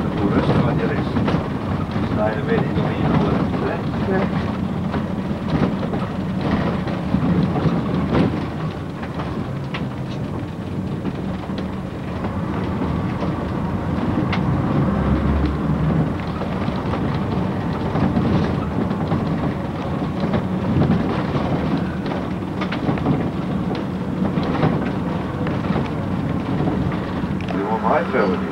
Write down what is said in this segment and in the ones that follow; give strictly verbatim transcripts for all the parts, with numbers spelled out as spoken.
hoe rustig wat hier is. Sta je weet niet of je nog wel hebt. Ja. Maar veel niet.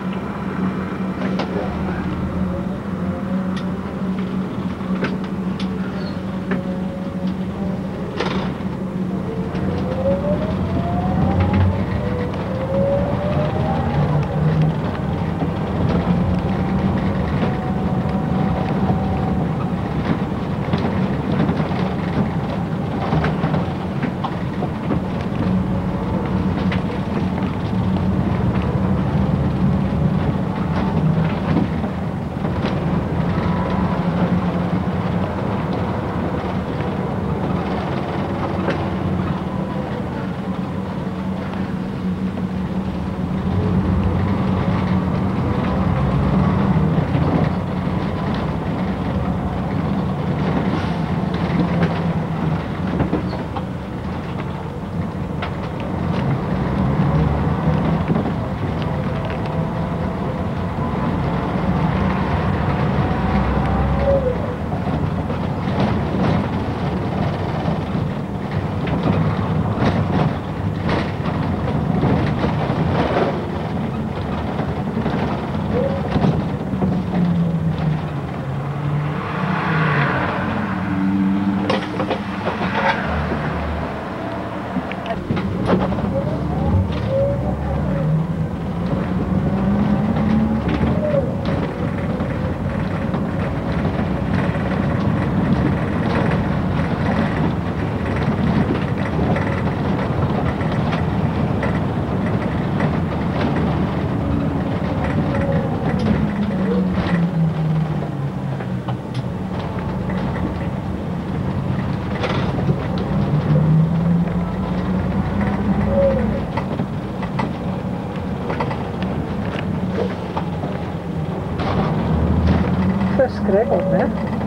Verschrikkelijk, hè?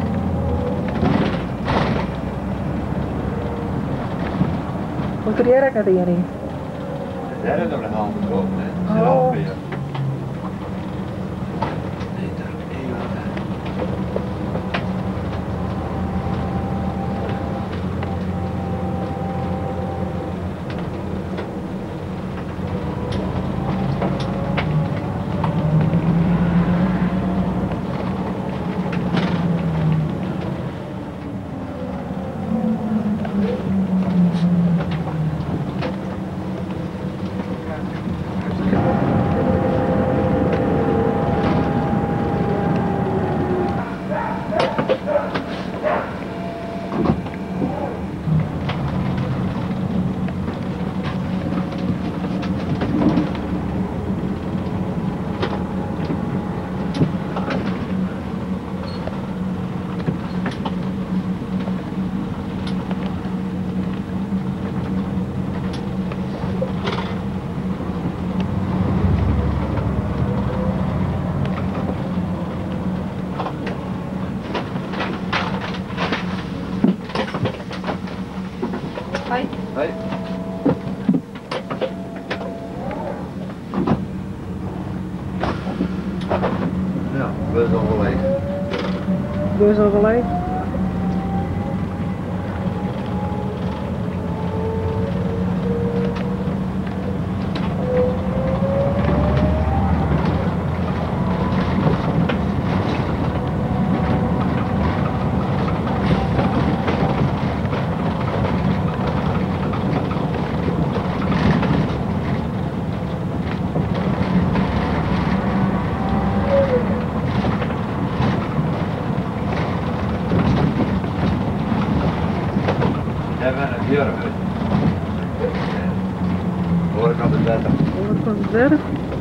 Hoe kun jij dat hier niet? Daar is nog een hand gekomen, hè? Oh. Zelf weer. Nee, daar even. Hoi. Hoi. Ja, we zijn al wel leeg. Doe eens al leeg. Jij bent een jurgen. Hoor ik aan de dertig. Wat van de derde?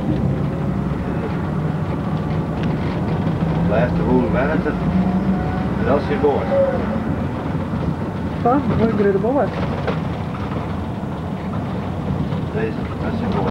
Blijft de boel manager. En dat is je boord. Van, mooi de boord. Deze, dat is je boord.